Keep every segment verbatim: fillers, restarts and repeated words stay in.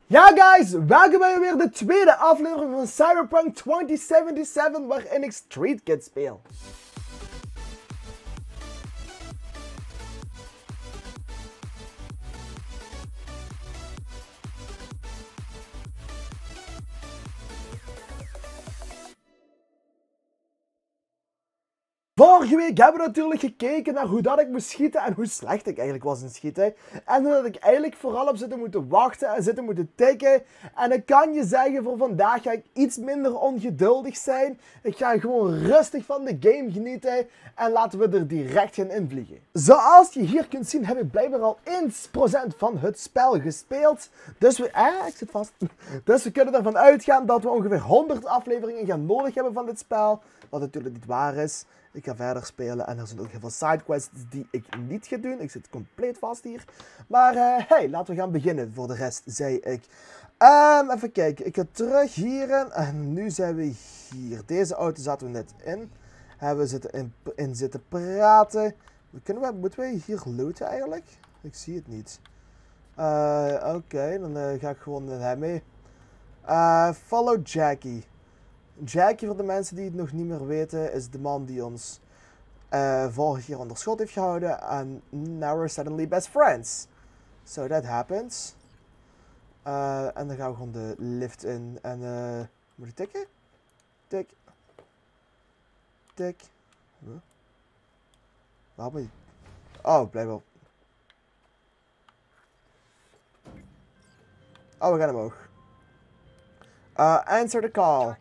Ja guys, welkom bij weer de tweede aflevering van Cyberpunk twintig zevenenzeventig waarin ik Street Kid speel. Vorige week hebben we natuurlijk gekeken naar hoe dat ik moest schieten en hoe slecht ik eigenlijk was in schieten. En hoe dat ik eigenlijk vooral op zitten moeten wachten en zitten moeten tikken. En ik kan je zeggen, voor vandaag ga ik iets minder ongeduldig zijn. Ik ga gewoon rustig van de game genieten en laten we er direct gaan invliegen. Zoals je hier kunt zien heb ik blijkbaar al één procent van het spel gespeeld. Dus we... Ah, ik zit vast. Dus we kunnen ervan uitgaan dat we ongeveer honderd afleveringen gaan nodig hebben van dit spel. Wat natuurlijk niet waar is. Ik ga verder spelen en er zijn ook heel veel sidequests die ik niet ga doen. Ik zit compleet vast hier. Maar uh, hey, laten we gaan beginnen. Voor de rest zei ik. Um, even kijken. Ik ga terug hierin. En nu zijn we hier. Deze auto zaten we net in. Hebben we zitten in, in zitten praten. Kunnen we, moeten wij hier looten eigenlijk? Ik zie het niet. Uh, Oké, okay, dan uh, ga ik gewoon met hem mee. Uh, follow Jackie. Jackie, voor de mensen die het nog niet meer weten, is de man die ons uh, vorige keer onder schot heeft gehouden. En now we're suddenly best friends. So that happens. Uh, en dan gaan we gewoon de lift in. En uh, moet ik tikken? Tik. Tik. Huh? Waarom ben je... Oh, blijf op. Oh, we gaan omhoog. Uh, answer the call.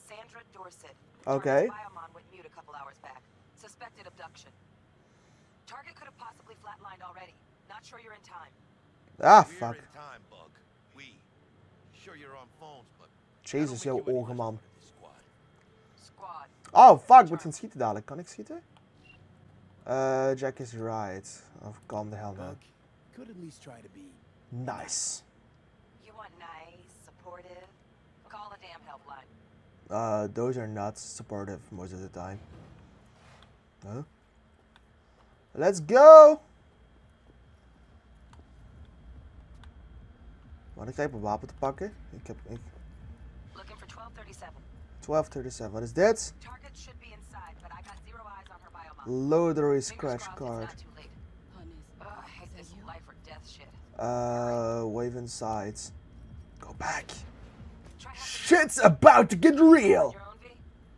Okay. Suspected abduction. Target could have possibly flatlined already. Not sure you're in time. Ah, fuck. We're in time, Bug. We. Sure you're on phones, but Jezus, jouw ogen, man. Squad. Oh, fuck. Ik moet gaan schieten dadelijk. Kan ik schieten? Uh, Jack is right. Of calm the hell down. Could at least try to be Nice. You want nice, supportive? Call the damn helpline. Uh, those are not supportive most of the time. Huh? Let's go! Wat ik krijg een wapen te pakken. Ik heb... Ik... Looking for twelve thirty-seven. twaalf zevenendertig. Wat is dit? Target should be inside, but I got zero eyes on her biomod. Loadery Fingers scratch crossed card. it's not too late. Ugh, I hate this life or death shit. Uh, wave inside. Go back. Try having Shit's about to get real! your own V.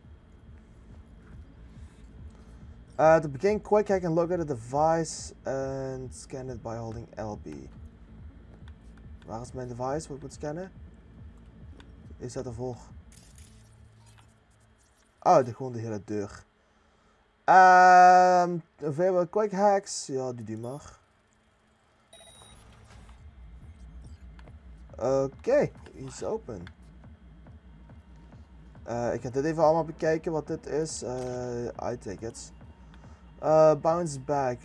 Uh, to begin quick, I can look at the device and scan it by holding L B. Waar is mijn device? Wat ik moet scannen? Is dat ervoor? Oh, de, gewoon de hele deur. Um, veel quick hacks. Ja, die die maar. Oké, okay, is open. Uh, ik ga dit even allemaal bekijken wat dit is. Uh, I take it. Uh, bounce back.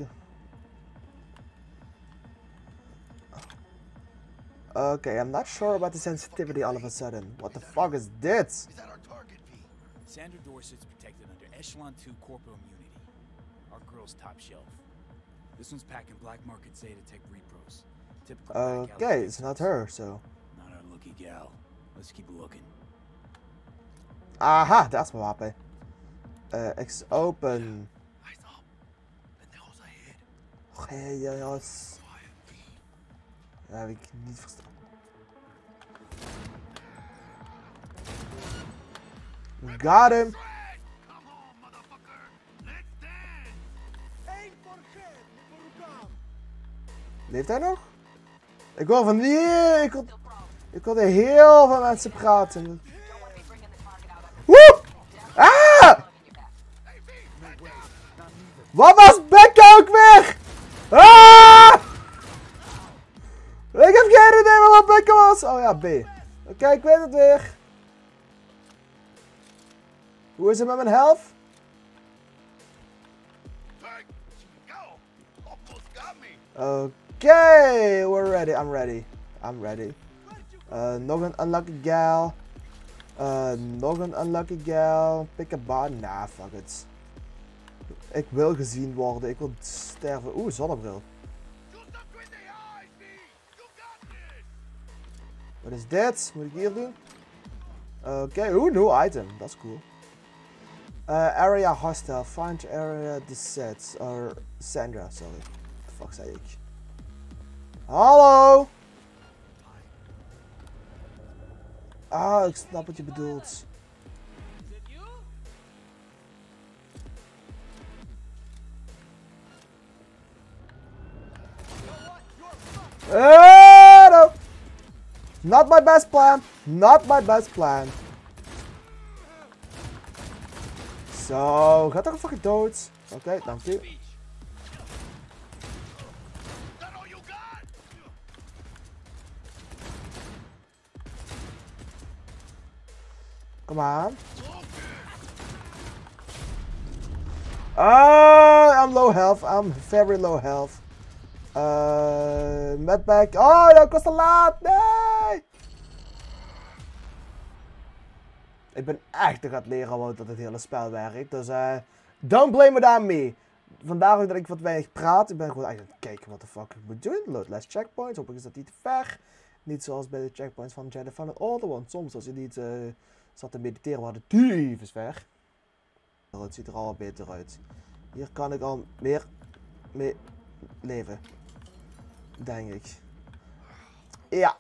Okay, I'm not sure about the sensitivity all of a sudden. What the fuck is this? is that our target, V? Sandra Dorset's protected under Echelon two corporal immunity. Our girl's top shelf. This one's packing black market Zetatech repros. Typical back Okay, alley it's not fixes. her, so. Not our lucky gal. Let's keep looking. Aha, daar is mijn wapen. Uh, X open. Eyes up. The nose ahead. Oké, jongens. Ja, heb ik niet verstaan. Got him. Come on, motherfucker. Let's dance. Leeft hij nog? Ik hoor van die. Ik hoor, ik hoorde heel veel mensen praten. Don't want to be bringing the target out on Woe! Ah! Wat was Becca ook weer? Ah! Ik heb geen idee meer wat Becca was. Oh ja, B. Oké, okay, ik weet het weer. Hoe is het met mijn health? Hey, go. Almost got me. Oké, okay, we're ready. I'm ready. I'm ready. Uh, nog een unlucky gal. Uh, nog een unlucky gal. Pick a bar. Nah, fuck it. Ik wil gezien worden. Ik wil sterven. Oeh, zonnebril. Shoot them between the eyes, V. You got this. Wat is dit? Moet ik hier doen? Oké, okay. Oeh, new item. Dat is cool. Uh, area hostile. Find area descent. Or Sandra, sorry. What the fuck zei ik? Hallo! Ah, ik snap wat je bedoelt. Uh, no. Not my best plan. Not my best plan. Zo, gaat toch een fucking dood. Oké, okay, dank u. Kom aan. Ah, I'm low health. I'm very low health. Uh, medpack. Oh, dat kost te laat. Nee! Ik ben echt aan het leren hoe dat het hele spel werkt. Dus uh, don't blame it on me. Vandaar ook dat ik wat weinig praat. Ik ben gewoon eigenlijk aan het kijken wat de fuck ik moet doen. Load less checkpoints. Hopelijk is dat niet te ver. Niet zoals bij de checkpoints van Jedi Fallen Order. Want soms als je niet uh, zat te mediteren, waren de tyfus ver. Het ziet er al wat beter uit. Hier kan ik al meer mee leven. Denk ik. Ja.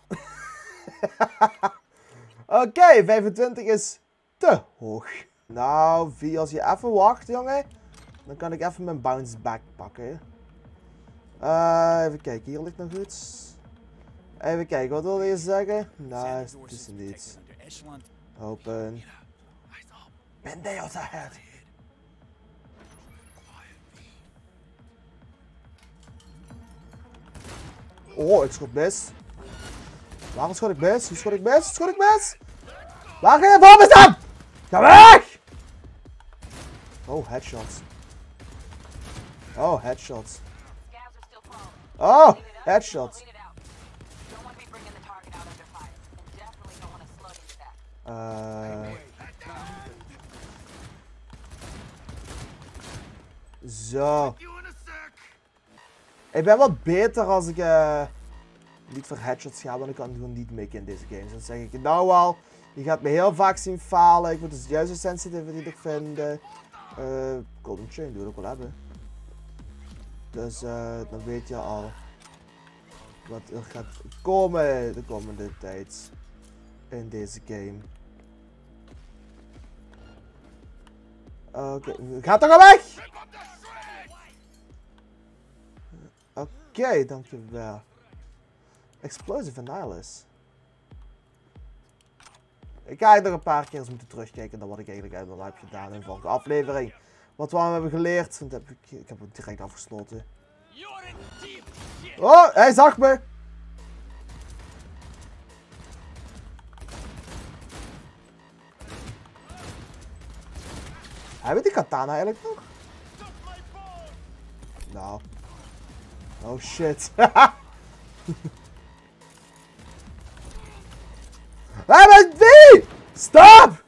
Oké, okay, vijfentwintig is te hoog. Nou, wie als je even wacht, jongen. Dan kan ik even mijn bounce back pakken. Uh, even kijken, hier ligt nog iets. Even kijken, wat wil je zeggen? Nou, het is er niet. Open. Bendeos ahead. Oh, ik schot mis. Waarom schot ik mis? Hoe schot ik mis? Schot ik mis? Waar ga je voor me staan? Ga weg! Oh, headshots. Oh, headshots. Oh, headshots. Uh... Zo. Ik ben wat beter als ik uh, niet voor headshots ga, want ik kan gewoon niet mikken in deze games. Dan zeg ik nou al, je gaat me heel vaak zien falen. Ik moet dus de juiste sensitivity vinden. Uh, Golden Chain doe ik ook wel hebben. Dus uh, dan weet je al wat er gaat komen de komende tijd in deze game. Oké, okay. Ga toch al weg! Oké, okay, dankjewel. Explosive Annihilus. Ik ga nog een paar keer eens moeten terugkijken naar wat ik eigenlijk helemaal heb gedaan in de vorige aflevering. Wat we hebben geleerd. Want heb ik, ik heb het direct afgesloten. Oh, hij zag me! Hebben we die katana eigenlijk nog? Nou. Oh shit. Hij bent wie? Stop!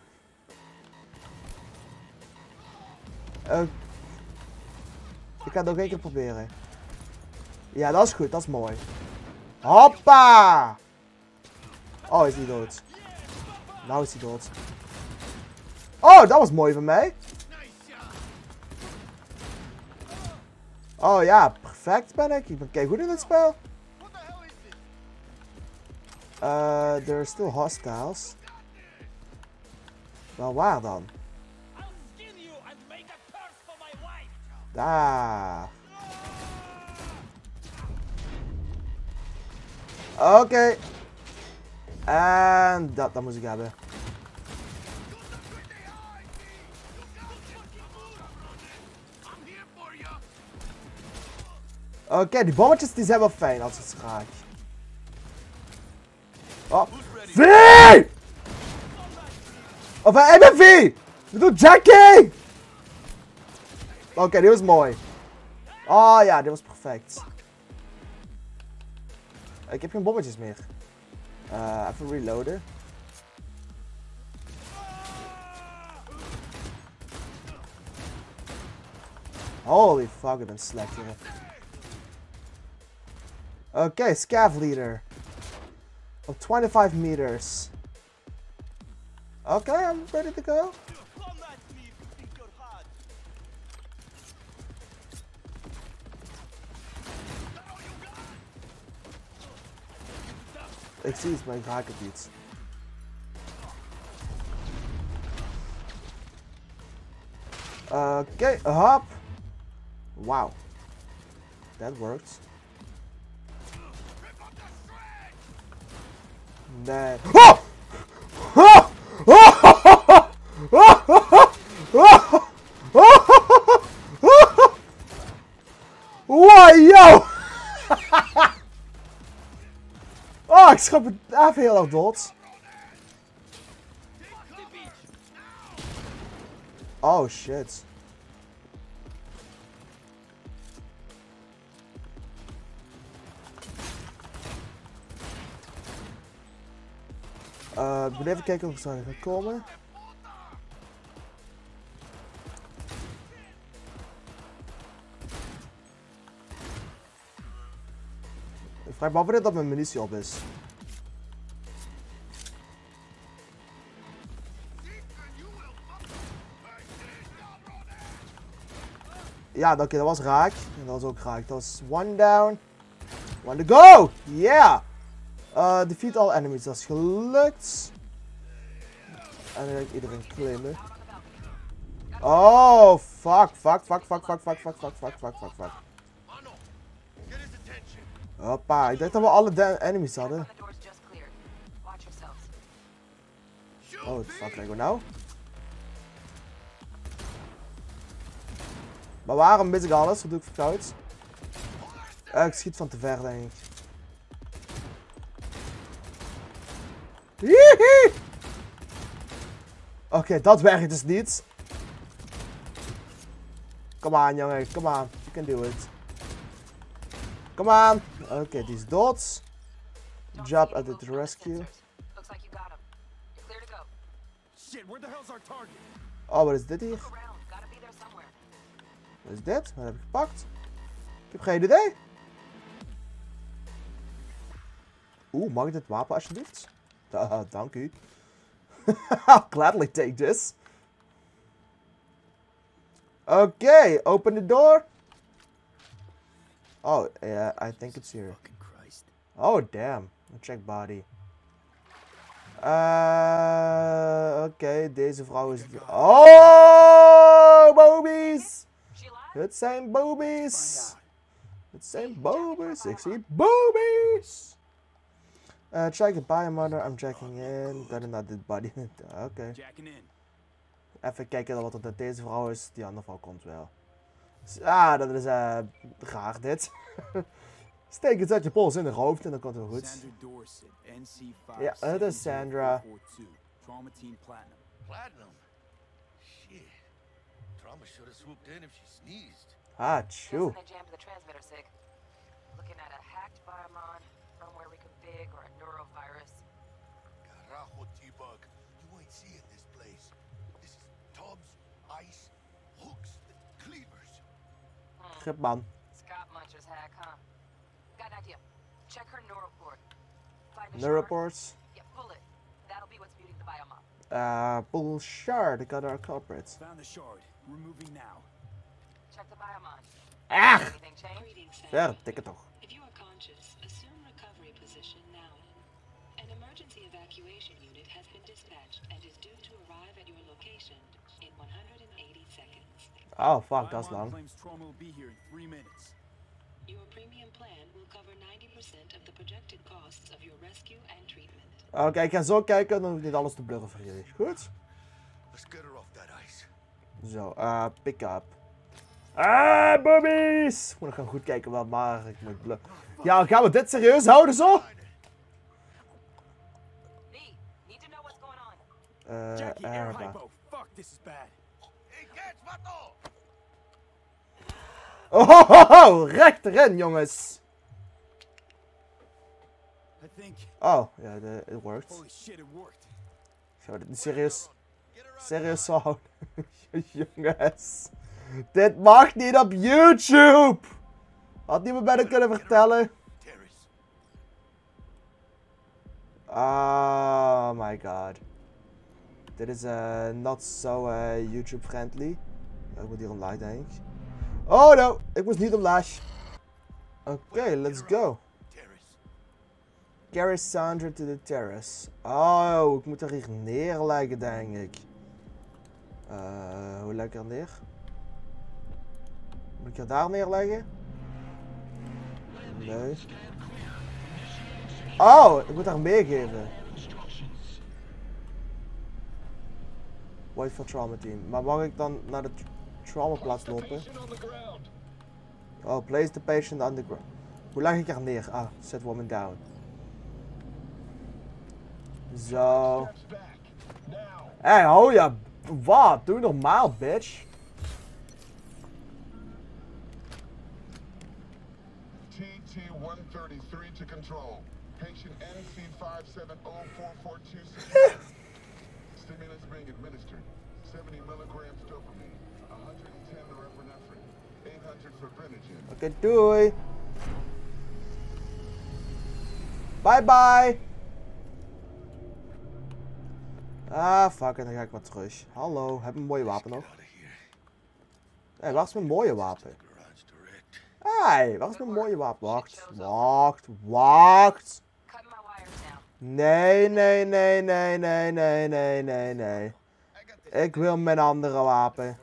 Uh, ik ga het nog één keer proberen. Ja, dat is goed, dat is mooi. Hoppa! Oh, is hij dood? Nou is hij dood. Oh, dat was mooi van mij. Oh ja, perfect ben ik. Ik ben kei goed in het spel. Uh, there are still hostiles. Wel waar dan? Daar. Oké. Okay. En dat, dat moest ik hebben. Oké, okay, die bommetjes die zijn wel fijn als het raak. Oh. V! Of uh, ik ben V! Ik bedoel Jackie! Oké, okay, die was mooi. Oh ja, dit was perfect. Ik heb geen bommetjes meer. Uh, even reloaden. Holy fuck, ik ben slecht hier. Oké, okay, Scav Leader. Op twenty-five meters. Okay, I'm ready to go. Ik zie iets, maar ik raak het niet. Oké, okay, hop. Wow. That worked. Nee. Oh! Oh! Oh! Oh! Oh! Wow, yo! Oh, ik schrap het even heel erg dood. Oh shit. Uh, ik moet even kijken of ik zou gaan komen. Ik vraag me af wanneer dat mijn munitie op is. Ja, oké, okay, dat was raak. En dat was ook raak. Dat was one down. One to go! Yeah! Uh, defeat all enemies, dat is gelukt. En dan ga ik iedereen claimen. Oh, fuck, fuck, fuck, fuck, fuck, fuck, fuck, fuck, fuck, fuck, fuck, fuck. Hoppa, ik dacht dat we alle enemies hadden. Oh, what the fuck can I go now? Maar waarom mis ik alles? Wat doe ik fout? Uh, ik schiet van te ver, denk ik. Oké, okay, dat werkt dus niet. Come on, jongen, come on. You can do it. Come on. Oké, okay, die is dood. Job at the rescue. Oh, wat is dit hier? Wat is dit? Wat heb ik gepakt? Ik heb geen idee. Oeh, mag ik dit wapen alsjeblieft? Uh, dank u. I'll gladly take this. Okay, open the door. Oh, yeah, I think it's here. Oh, damn. Check body. Uh, Oké, okay, deze vrouw is... Oh, boobies! Het zijn boobies! Het zijn boobies! Ik zie boobies! Uh, check the biomonitor, I'm checking in. Better not this body. Oké. Okay. Even kijken wat er met deze vrouw is. Die andere vrouw komt wel. Ah, dat is uh, raar dit. Steek het uit je pols in de hoofd en dan komt het wel goed. Ja, het is Sandra. Platinum? Shit. Trauma should have swooped in if she sneezed. Ah, chew. Looking at a hacked biomon, firmware reconfig, or a neurovirus. Carajo, T-Bug. You ain't seeing this place. This is tubs, ice, hooks, cleavers. Gripman. Scott Muncher's hack, huh? Got an idea. Check her neuroport. Find the Neuroports. shard. Yeah, pull it. That'll be what's muting the biomon. Uh, pull shard. I got our culprit. Found the shard. Removing now. Check the biomon. Ah! Anything change? Ver, tikken toch. If you are conscious, assume recovery position now. An emergency evacuation unit has been dispatched and is due to arrive at your location in one hundred eighty seconds. Oh, fuck, dat is lang. Claims trauma will be here in three minutes. Your premium plan will cover ninety percent of the projected costs of your rescue and treatment. Oké, okay, ik ga zo kijken, dan hoef ik niet alles te blurren voor jullie. Goed? Let's get her off that ice. Zo, uh, pick up. Ah, boobies! Ik moet nog gaan goed kijken wat maar ik moet blurren. Ja, gaan we dit serieus houden zo? Need to know what's going on. Uh, Jackie, air Araba. hypo. Fuck, this is bad. Hey, catch, vato! Oh, ho, ho, ho, recht erin, jongens. I think. Oh, ja, yeah, it worked. Holy shit, it worked. Gaan we dit niet serieus, serieus zo houden? Jongens. Dit mag niet op YouTube! Had niemand mij dat kunnen vertellen? Oh my god. Dit is uh, not so uh, YouTube friendly. Ik moet hier omlaag denk ik. Oh no, ik moest niet omlaag. Oké, okay, let's go. Carry Sandra to the terrace. Oh, ik moet er hier neerleggen denk ik. Uh, hoe leg ik er neer? Moet ik er daar neerleggen? Nee. Oh, ik moet haar meegeven. Wait for trauma team. Maar mag ik dan naar de tra trauma plaats lopen? Oh, place the patient on the ground. Hoe leg ik haar neer? Ah, set woman down. Zo. Hé, hey, hou je. Wat? Doe normaal, bitch. T T one thirty-three to control. Patient N C five seven zero four four two six. Stimulants being administered. seventy milligrams dopamine. one hundred ten norepinephrine. eight hundred fibrinogen. Oké, okay, doei. Bye bye. Ah, fuck, en dan ga ik maar terug. Hallo, heb je een mooie wapen nog? Hé, hey, waar is mijn mooie wapen? Hé, hey, waar is mijn mooie wapen? Wacht, wacht, wacht. Nee, nee, nee, nee, nee, nee, nee, nee, nee. Ik wil mijn andere wapen.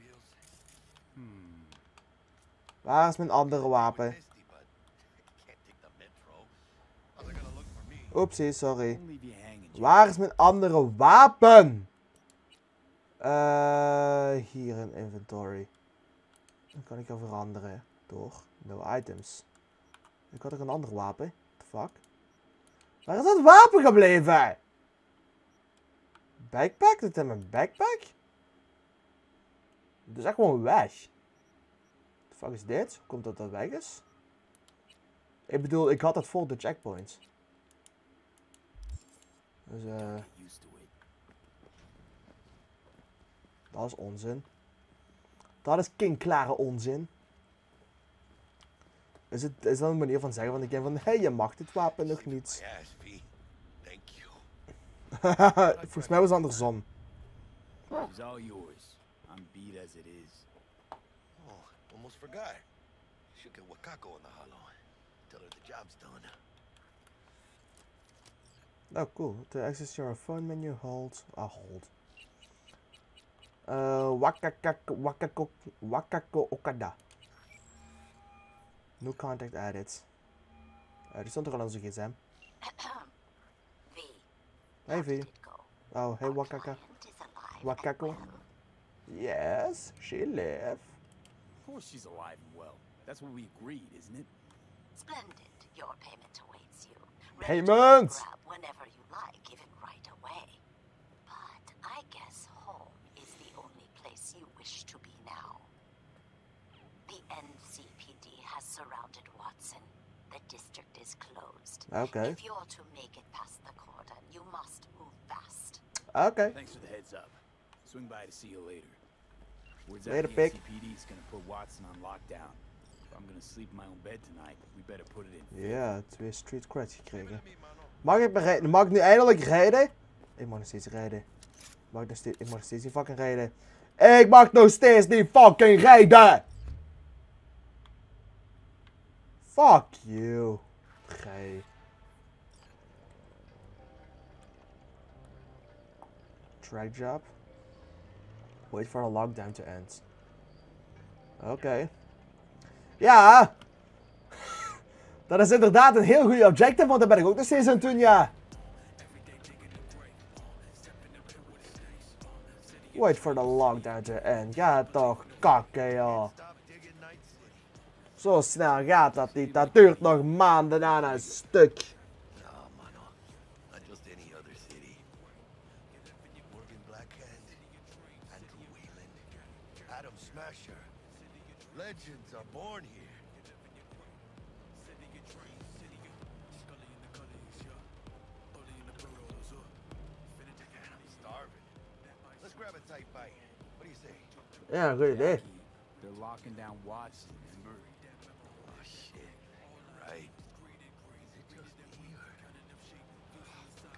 Waar is mijn andere wapen? Oepsie, sorry. Waar is mijn andere wapen? Uh, hier in inventory. Dan kan ik er veranderen door no items. Ik had ook een ander wapen. What the fuck? Waar is dat wapen gebleven? Backpack? Zit in mijn backpack? Het is echt gewoon weg. What the fuck is dit? Hoe komt dat dat weg is? Ik bedoel, ik had het voor de checkpoints. Dus eh... Uh, dat is onzin. Dat is kinkklare onzin. Is, het, is dat een manier van zeggen van de game van... Hé, hey, je mag dit wapen nog niet. Volgens mij was het andersom. It's all yours. I'm beat as it is. Oh, almost forgot. Should get Wakako in the hollow. Tell her the job's done. Oh, cool. To access your phone menu, hold. Ah, hold. Uh, Wakaka, Wakako, Wakako Okada. No contact added. Uh, die stond er al aan zijn gsm. Hey V. Oh, hey Wakaka. Wakako. Yes, she live. Of course she's alive and well. That's what we agreed, isn't it? Splendid. Your payment awaits you. Payment! Grab whenever you like, even right away. But I guess home is the only place you wish to be now. The N C P D has surrounded Watson. The district is closed. Okay. If you're to make it past the cordon, you must move fast. Okay. Thanks for the heads up. Swing by to see you later. Words Later, out the pig. N C P D is gonna put Watson on lockdown. If I'm gonna sleep in my own bed tonight, we better put it in. Ja, twee street creds gekregen. Mag ik, rijden? Mag ik nu eindelijk rijden? Ik mag nog steeds rijden. Mag ik, nog steeds, ik mag nog steeds niet fucking rijden. Ik mag nog steeds niet fucking rijden! Fuck you. Gij. Track job. Wait for the lockdown to end. Oké. Okay. Ja! Dat is inderdaad een heel goede objective, want dat ben ik ook nog steeds aan het doen, ja. Wait for the lockdown to end. Ja toch, kakken joh. Zo snel gaat dat niet, dat duurt nog maanden aan een stuk. Legends are born here. Starving. Let's grab a tight bite. What do you say? Ja, goed idee. They're locking down Watson, remember? Oh shit. Right. Is it just me or...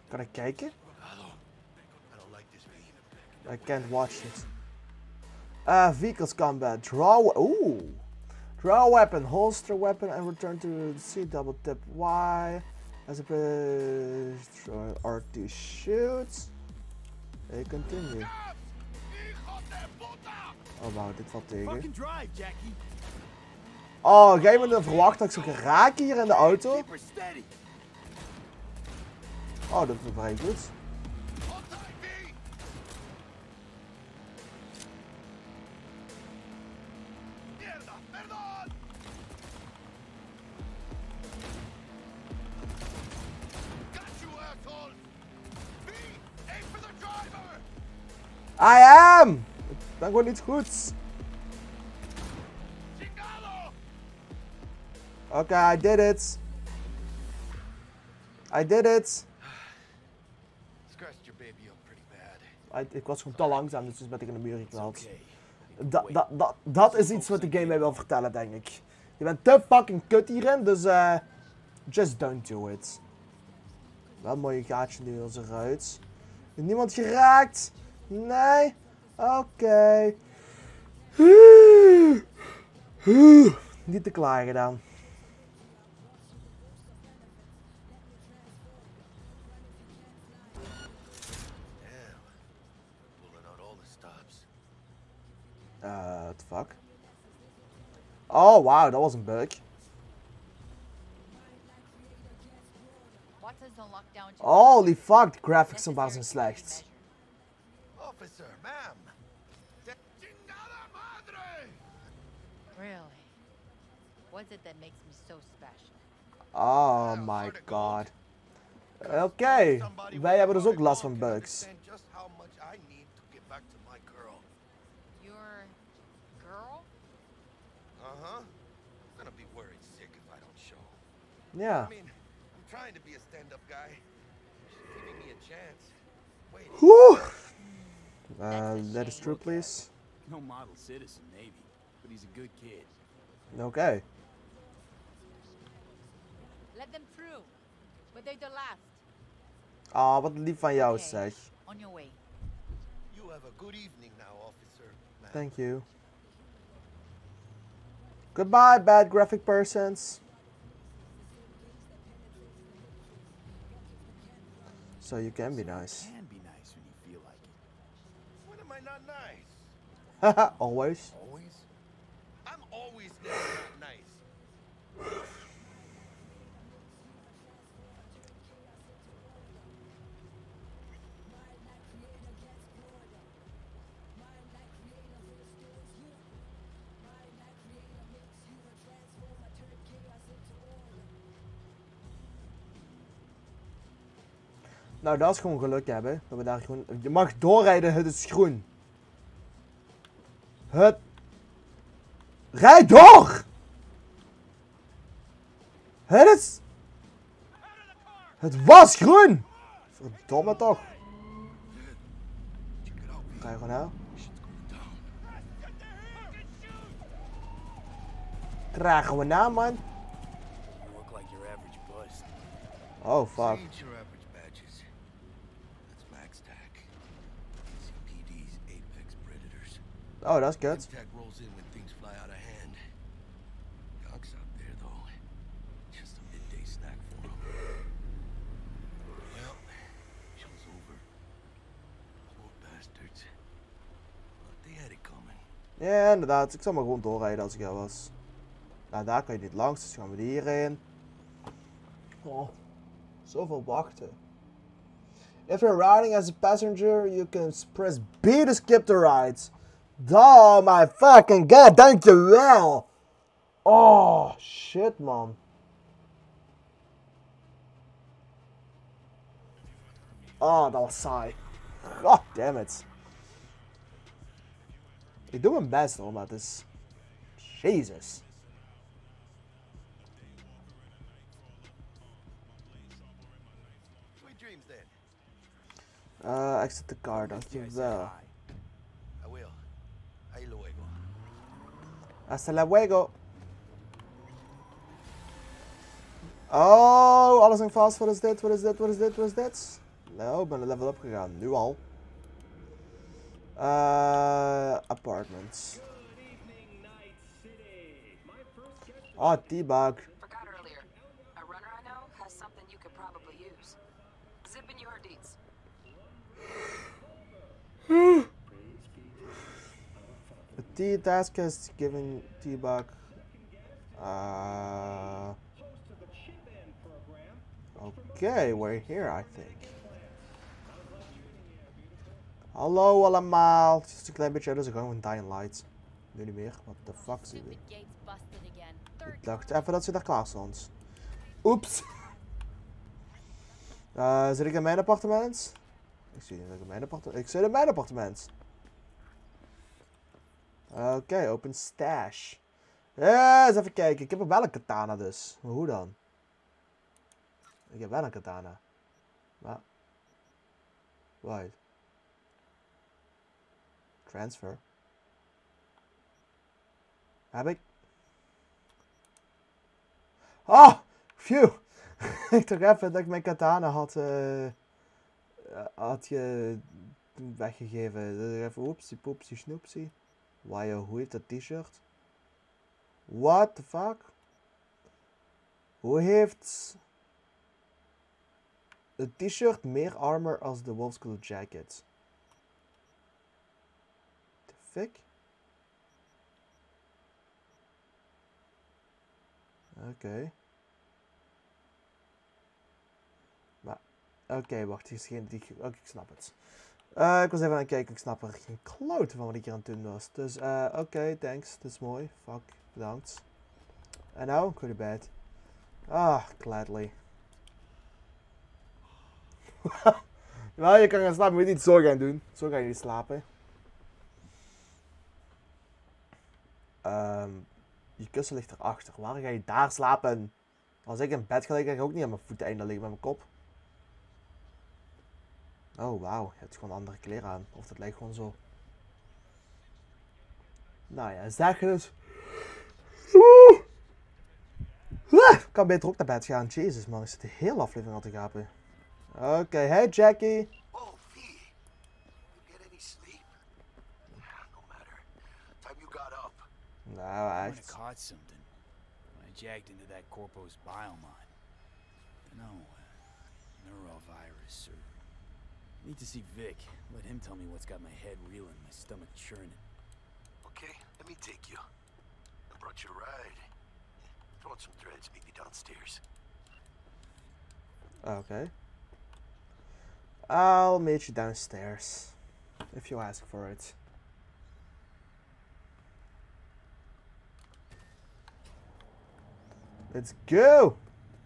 Kan ik kijken? I don't like this game. I can't watch it. Uh, vehicles combat. Draw. Ooh. Draw a weapon, holster weapon, and return to the C. Double tap Y. As a press R to shoot. Hey, continue. Oh wauw, dit valt tegen. Fucking drive, Jackie. Oh, ga je me dan verwachten dat ik zo ga raken hier in de auto? Keep her steady. Oh, dat is vrij goed. I am! Ik ben gewoon niet goed. Oké, okay, I did it. I did it. Scratched your baby up pretty bad. I, ik was gewoon te langzaam, dus ben ik in de muur geknald. Okay. Dat, dat, dat, dat is iets wat de game mij wil vertellen, denk ik. Je bent te fucking kut hierin, dus eh... just don't do it. Wel een mooie gaatje nu als eruit. Niemand geraakt? Nee? Oké. Okay. Niet te klagen dan. Uh, what the fuck? Oh, wow, dat was een bug. Holy fuck, de graphics waren slecht. Officer, ma'am. Really? What's it that makes me so special? Oh my god. Oké, okay. Wij hebben dus ook last van bugs. Your girl? Uh-huh. I'm gonna be worried sick if I don't show. Yeah. I mean, I'm trying to be a stand-up guy. She's giving me a chance. Wait. Whew. Uh, that is true, please. No model citizen, maybe, but he's a good kid. Okay. Let them through. But they're the last. Ah, wat lief van jou, Okay. zeg. On your way. You have a good evening now, officer. ma'am. Thank you. Goodbye, bad graphic persons. So you can be nice. Can be nice when you feel like it. When am I not nice? Haha, always. Always? I'm always never not nice. Nou, dat is gewoon geluk hebben. Dat we daar gewoon... Je mag doorrijden, het is groen. Het... Rijd door! Het is... Het was groen! Verdomme toch. Krijgen we nou? Krijgen we nou, man? You look like your average bust. Oh, fuck. Ain't your average badges. That's Max Tac. C P D's apex predators. Oh, dat is kut. Tac rolls in when things fly out of hand. Doc's out there though. Just a midday snack for him. Well, show's over. Poor bastards. But they had it coming. Ja, inderdaad. Ik zou maar gewoon doorrijden als ik jou was. Nou, daar kan je niet langs, dus gaan we hierheen. Oh, zoveel wachten. If you're riding as a passenger, you can press B to skip the rides. Oh my fucking god, dankjewel! Oh, shit man. Oh, dat was saai. God damn it. Ik doe mijn best hoor, maar het is... Jezus. Sweet dreams then. Uh, exit the car, dankjewel. I will. Ahí luego. Hasta luego. Oh, alles hangt vast. Wat is dit? Wat is dit? Wat is dit? Wat is dit? Nou, ik ben een level up gegaan. Nu al. Uh, apartments. Ah, oh, T-Bug. Forgot earlier. A runner I know has something you could probably use. Zip in your deeds. The T task is given T-Bug. Uh, okay, we're here, I think. Hallo allemaal. Het is een klein beetje uit als ik gewoon van Dying Light. Nu niet meer. What the fuck zie je? Ik dacht even dat ze daar klaar stond. Oeps. Uh, zit ik in mijn appartement? Ik zie niet dat ik in mijn appartement. Ik zit in mijn appartement. Oké, okay, open stash. Ja, eens even kijken. Ik heb wel een katana dus. Maar hoe dan? Ik heb wel een katana. Maar. Right. Transfer. Heb ik? Oh! Phew! Ik dacht even dat ik mijn katana had, uh, had je weggegeven. Even oepsie poepsie snoepsie. Wauw, hoe heet dat t-shirt? What the fuck? Hoe heeft het t-shirt meer armor als de Wolfscrew jacket? The fuck? Oké. Okay. Maar, oké, okay, wacht, die is geen, die, oké, ik snap het. Uh, ik was even aan het kijken, ik snap er geen klote van wat ik hier aan het doen was. Dus, uh, oké, okay, thanks, dat is mooi. Fuck, bedankt. En nou, go to bed. Ah, gladly. Nou, je kan gaan slapen, moet je niet zo gaan doen. Zo ga je niet slapen. Um, je kussen ligt erachter. Waar ga je daar slapen? Als ik in bed ga liggen, ga ik ook niet aan mijn voeten liggen met mijn kop. Oh, wauw. Je hebt gewoon andere kleren aan. Of dat lijkt gewoon zo. Nou ja, zeg je dus. Ik kan beter ook naar bed gaan. Jezus man, ik zit de hele aflevering al te gapen. Oké, okay, hey Jackie. Oh, V. You get any sleep? No matter. Time you got up. Nou, I echt. caught something when I jagged into that Corpo's biomon. No, uh, neurovirus or. Need to see Vic. Let him tell me what's got my head reeling, my stomach churning. Okay, let me take you. I brought you a ride. Throw on some threads, meet me downstairs. Okay. I'll meet you downstairs. If you ask for it. Let's go!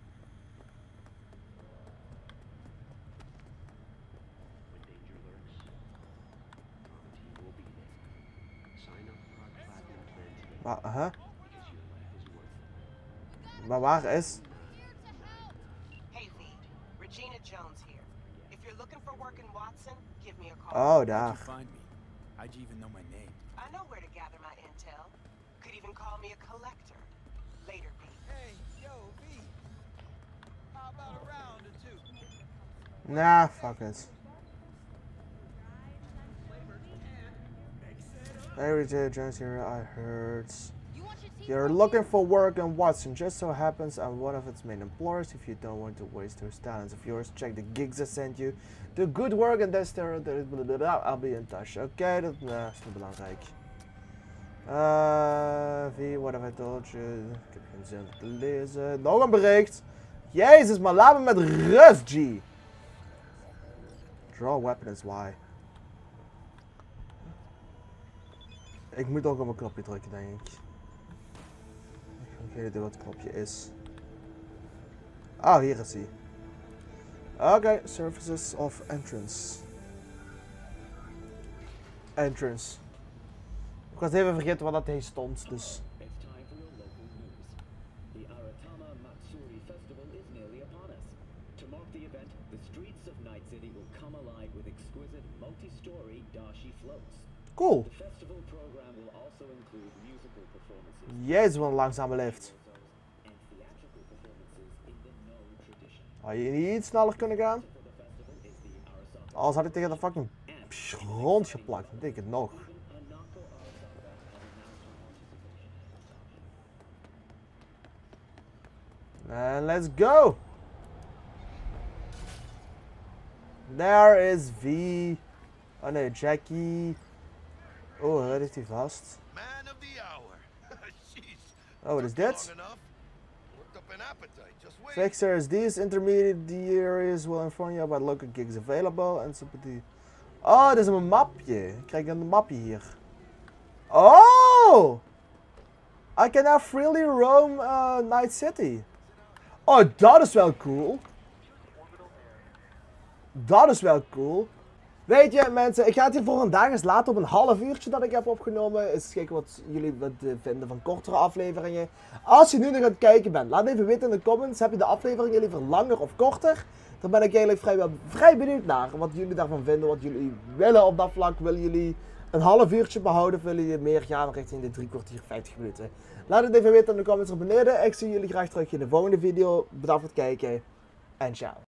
Maar, uh -huh. Maar waar is? Hey V, Regina Jones here. If you're looking for work in Watson, give me a call. Oh, How'd daar. you find me? How'd you even know my name? I know where to gather my intel. Could even call me a collector. Later, V. Hey, yo, V. How about a round or two? Nah, fuck it. Hey, Regina Jones here. I heard you're looking for work in Watson. Just so happens I'm one of its main employers. If you don't want to waste those talents of yours, check the gigs I sent you. Do good work and that's there. I'll be in touch. Oké, okay, dat uh, is niet belangrijk. Uh, V, what have I told you? Ik heb geen zin om te lezen. Nog een bericht. Jezus, maar laat me met rust, G. Draw weapon is why. Ik moet ook op een knopje drukken, denk ik. Ik heb geen idee wat het knopje is. Ah, oh, hier is hij. Oké, okay, services of entrance. Entrance. Ik was even vergeten wat dat hij stond, dus. Cool. Jezus, wat een langzame lift. Had je niet iets sneller kunnen gaan? Als had ik tegen de fucking grond geplakt, dan denk ik het nog. And let's go! There is V. Oh nee, Jackie. Oh, waar is hij vast? Man of the hour. Jeez. Oh, wat is dit? Long enough. Worked up an appetite. Just wait. Fixers, these intermediaries will inform you about local gigs available and sympathy. Oh, dit is een mapje. Ik krijg een mapje hier. Oh! I can now freely roam uh, Night City. Oh, dat is wel cool. Dat is wel cool. Weet je mensen, ik ga het hier voor vandaag eens laten op een half uurtje dat ik heb opgenomen. Eens kijken wat jullie wat, uh, vinden van kortere afleveringen. Als je nu nog aan het kijken bent, laat even weten in de comments. Heb je de afleveringen liever langer of korter? Daar ben ik eigenlijk vrij, wel, vrij benieuwd naar. Wat jullie daarvan vinden, wat jullie willen op dat vlak. Willen jullie een half uurtje behouden of willen jullie meer gaan richting de drie kwartier, vijftig minuten? Laat het even weten in de comments er beneden. Ik zie jullie graag terug in de volgende video. Bedankt voor het kijken en ciao.